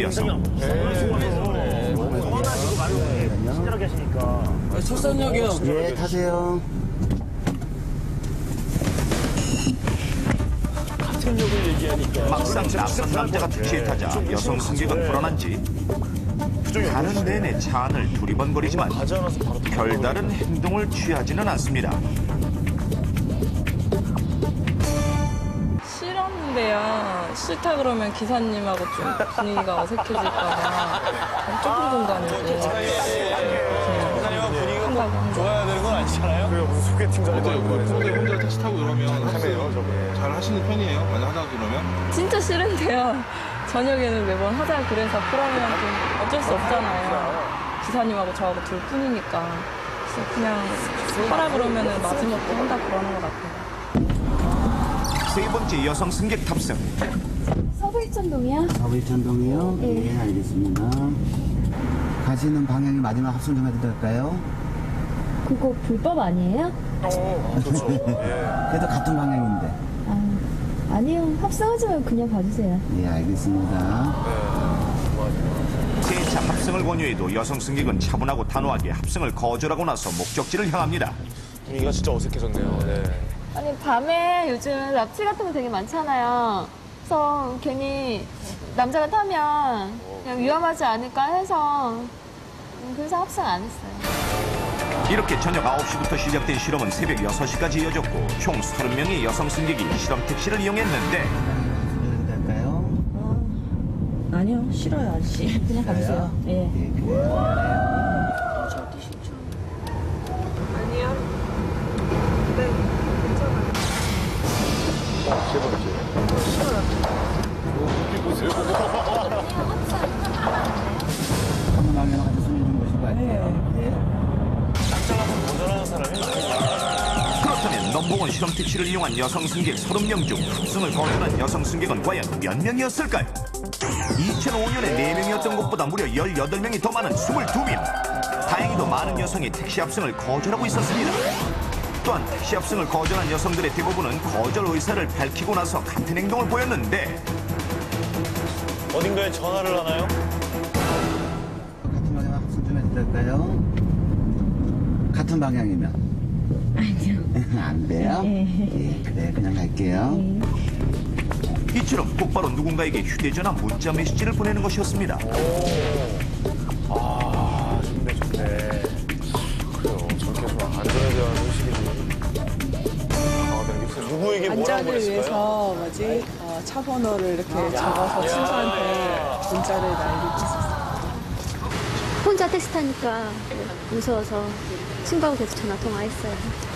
20대 여성. 친절하게 하시니까. 설산역이요. 예, 타세요. 막상 낯선 남자가 택시에 타자 여성 승객은 불안한지 가는 내내 차 안을 두리번거리지만 별다른 행동을 취하지는 않습니다. 싫었는데요. 싫다 그러면 기사님하고 좀 분위기가 어색해질까봐 좁은 공간이고 한다고 합니다. 좋아야 되는 건 아니잖아요? 그래요, 무슨 소개팅 자리도 평소에 혼자 택시 타고 그러면 잘 하시는 편이에요? 많이 하다 그러면? 진짜 싫은데요. 저녁에는 매번 하자 그래서 그러면 좀 어쩔 수 없잖아요. 기사님하고 저하고 둘 뿐이니까. 그래서 그냥 하라 그러면은 마지막도 한다 그러는 것 같아요. 세 번째 여성 승객 탑승. 서부일천동이요? 서부일천동이요? 예, 알겠습니다. 가시는 방향이 마지막 합승 좀 해도 될까요? 그거 불법 아니에요? 그렇죠. 그래도 같은 방향인데. 아니요. 합성하지만 그냥 가주세요. 예, 알겠습니다. 세 차 합승을 권유해도 여성 승객은 차분하고 단호하게 합승을 거절하고 나서 목적지를 향합니다. 분위기가 진짜 어색해졌네요. 네. 아니, 밤에 요즘 납치 같은 거 되게 많잖아요. 그래서 괜히 남자가 타면 그냥 위험하지 않을까 해서 그래서 합성 안 했어요. 이렇게 저녁 9시부터 시작된 실험은 새벽 6시까지 이어졌고 총 30명의 여성 승객이 실험 택시를 이용했는데 해도 될까요? 아니요, 싫어요, 아저씨. 그냥 가주세요. 예. 예, 그래요. 세 번째. 같은 방향으로 같이 승인 좀 보신 것 같아요. 예. 도전하는 사람이 그렇다면 넘버원 실험 택시를 이용한 여성 승객 30명 중 합승을 거절한 여성 승객은 과연 몇 명이었을까요? 2005년에 4명이었던 것보다 무려 18명이 더 많은 22명. 다행히도 많은 여성이 택시 합승을 거절하고 있었습니다. 또한 택시 합승을 거절한 여성들의 대부분은 거절 의사를 밝히고 나서 같은 행동을 보였는데 어딘가에 전화를 하나요? 같은 방향 합승 좀 해도 될까요? 같은 방향이면? 아니요. 안 돼요? 예, 그래, 그냥 갈게요. 이처럼 곧바로 누군가에게 휴대전화 문자 메시지를 보내는 것이었습니다. 좋네, 좋네. 그래요. 저렇게 해서 안전에 대한 의식이 좀 강화되는 게 있어요. 누구에게 뭐라고 안전을 보냈을까요? 위해서 차 번호를 이렇게 적어서 친구한테 문자를 날리고 있었어요. 혼자 택시 타니까 무서워서 친구하고 계속 전화 통화했어요.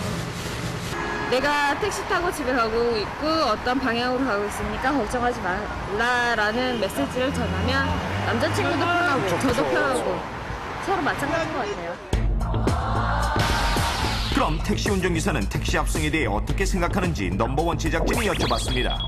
내가 택시 타고 집에 가고 있고 어떤 방향으로 가고 있으니까 걱정하지 말라라는 메시지를 전하면 남자친구도 편하고 저도 편하고 서로 마찬가지인 것 같아요. 그럼 택시 운전기사는 택시 합승에 대해 어떻게 생각하는지 넘버원 제작진이 여쭤봤습니다.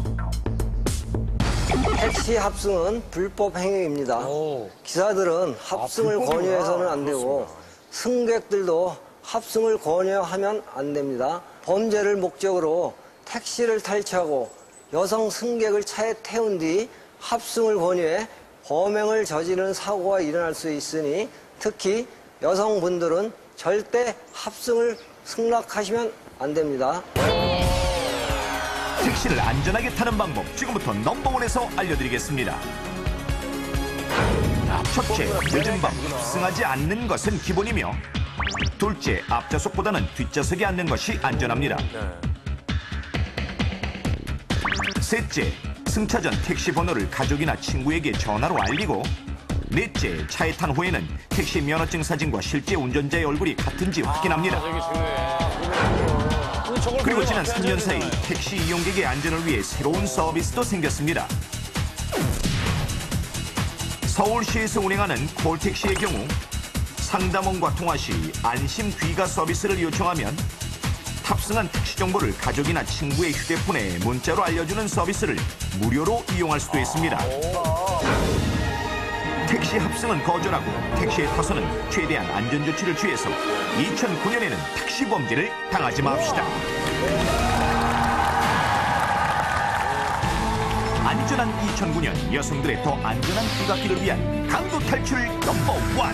택시 합승은 불법 행위입니다. 기사들은 합승을 권유해서는 안 되고 승객들도 합승을 권유하면 안 됩니다. 범죄를 목적으로 택시를 탈취하고 여성 승객을 차에 태운 뒤 합승을 권유해 범행을 저지르는 사고가 일어날 수 있으니 특히 여성분들은 절대 합승을 승낙하시면 안 됩니다. 택시를 안전하게 타는 방법 지금부터 넘버원에서 알려드리겠습니다. 첫째, 늦은 밤 합승하지 않는 것은 기본이며 둘째, 앞좌석보다는 뒷좌석에 앉는 것이 안전합니다. 셋째, 승차 전 택시 번호를 가족이나 친구에게 전화로 알리고 넷째, 차에 탄 후에는 택시 면허증 사진과 실제 운전자의 얼굴이 같은지 확인합니다. 그리고 지난 3년 사이 택시 이용객의 안전을 위해 새로운 서비스도 생겼습니다. 서울시에서 운행하는 콜택시의 경우 상담원과 통화 시 안심 귀가 서비스를 요청하면 탑승한 택시 정보를 가족이나 친구의 휴대폰에 문자로 알려주는 서비스를 무료로 이용할 수도 있습니다. 택시 합승은 거절하고 택시에 타서는 최대한 안전조치를 취해서 2009년에는 택시 범죄를 당하지 맙시다. 안전한 2009년 여성들의 더 안전한 귀갓길을 위한 강도 탈출 넘버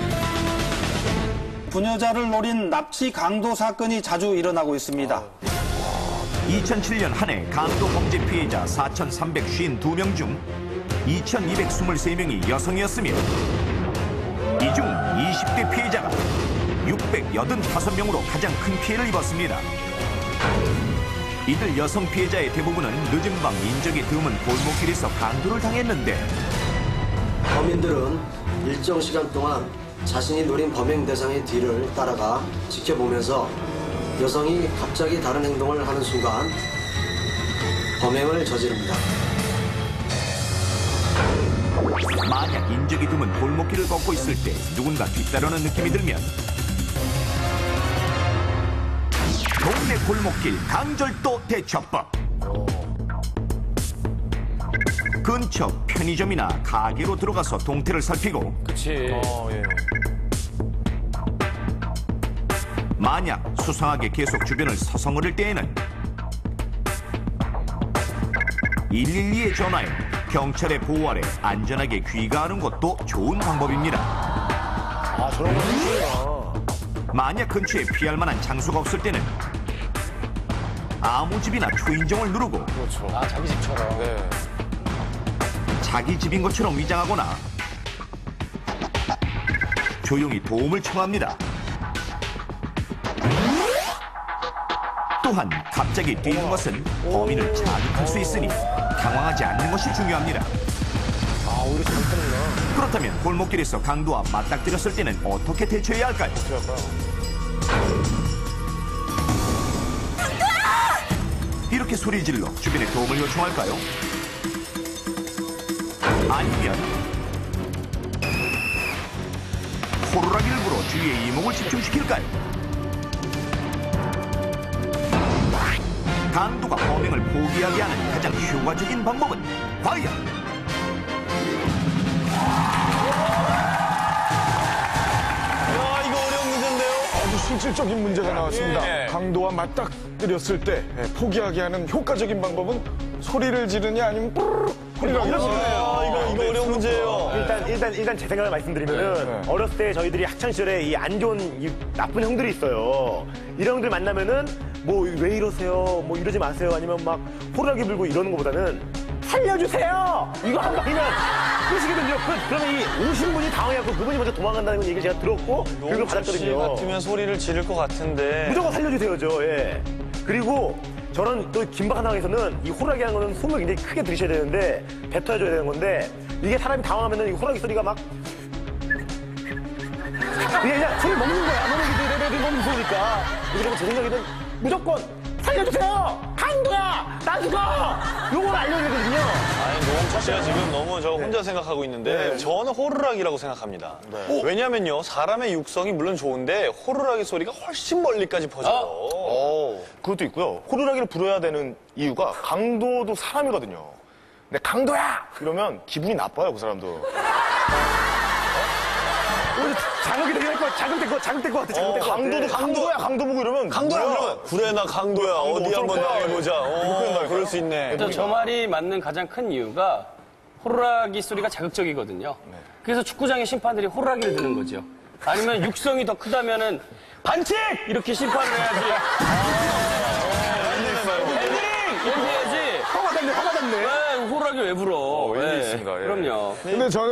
1. 부녀자를 노린 납치 강도 사건이 자주 일어나고 있습니다. 2007년 한 해 강도 범죄 피해자 4,352명 중 2,223명이 여성이었으며 이 중 20대 피해자가 685명으로 가장 큰 피해를 입었습니다. 이들 여성 피해자의 대부분은 늦은 밤 인적이 드문 골목길에서 강도를 당했는데 범인들은 일정 시간 동안 자신이 노린 범행 대상의 뒤를 따라가 지켜보면서 여성이 갑자기 다른 행동을 하는 순간 범행을 저지릅니다. 만약 인적이 드문 골목길을 걷고 있을 때 누군가 뒤따르는 느낌이 들면 동네 골목길 강절도 대처법. 근처 편의점이나 가게로 들어가서 동태를 살피고 만약 수상하게 계속 주변을 서성거릴 때에는 112에 전화해 경찰의 보호 아래 안전하게 귀가하는 것도 좋은 방법입니다. 아, 저런 거 힘들구나. 만약 근처에 피할 만한 장소가 없을 때는 아무 집이나 초인종을 누르고 그렇죠. 아, 자기 집처럼. 네. 자기 집인 것처럼 위장하거나 조용히 도움을 청합니다. 또한 갑자기 뛰는 것은 범인을 자극할 수 있으니 당황하지 않는 것이 중요합니다. 아, 오히려 잘못하는구나. 그렇다면 골목길에서 강도와 맞닥뜨렸을 때는 어떻게 대처해야 할까요? 어떻게 할까요? 이렇게 소리 질러 주변에 도움을 요청할까요? 아니면 호루라기를 불어 주위의 이목을 집중시킬까요? 강도가 범행을 포기하게 하는 가장 효과적인 방법은 과연? 야, 이거 어려운 문제인데요? 아주 실질적인 문제가 나왔습니다. 강도와 맞닥뜨렸을 때 포기하게 하는 효과적인 방법은 소리를 지르냐 아니면 뿌르르 소리를 지르냐. 이거 어려운 문제예요. 일단 제 생각을 말씀드리면은 어렸을 때 저희들이 학창 시절에 이 안 좋은 이 나쁜 형들이 있어요. 이런 형들 만나면은 뭐 왜 이러세요? 뭐 이러지 마세요. 아니면 막 호루라기 불고 이러는 것보다는 살려주세요. 이거 한 방이면 끝이거든요. 그러면 이 오신 분이 당황해갖고 그분이 먼저 도망간다는 얘기를 제가 들었고 그걸 받았거든요. 같으면 소리를 지를 것 같은데. 무조건 살려주세요죠. 예. 그리고 저는 또 긴박한 상황에서는 이 호루라기 하는 거는 숨을 굉장히 크게 들이셔야 되는데 뱉어줘야 되는 건데 이게 사람이 당황하면은 이 호루라기 소리가 막 그냥 소리 먹는 거야. 너무 무서우니까. 그리고 제 생각에는 무조건 살려주세요. 강도야. 나 죽어. 요걸 알려야 되거든요. 아니, 노홍철 씨가 지금 너무 저 혼자 생각하고 있는데 저는 호루라기라고 생각합니다. 왜냐면요, 사람의 육성이 물론 좋은데 호루라기 소리가 훨씬 멀리까지 퍼져요. 그것도 있고요. 호루라기를 불어야 되는 이유가 강도도 사람이거든요. 근데 강도야! 이러면 기분이 나빠요, 그 사람도. 자극될 것 같아. 강도야, 강도 보고 이러면. 강도야, 그러면. 그래, 나 강도야. 어디 한번 당해보자. 그럴 수 있네. 저 말이 맞는 가장 큰 이유가 호루라기 소리가 자극적이거든요. 그래서 축구장의 심판들이 호루라기를 드는 거죠. 아니면 육성이 더 크다면은 반칙! 이렇게 심판을 해야지. 헤딩! 이렇게 해야지. 화가 났네. 호루라기 왜 불어? 일리 있습니다. 예. 그럼요. 근데 저는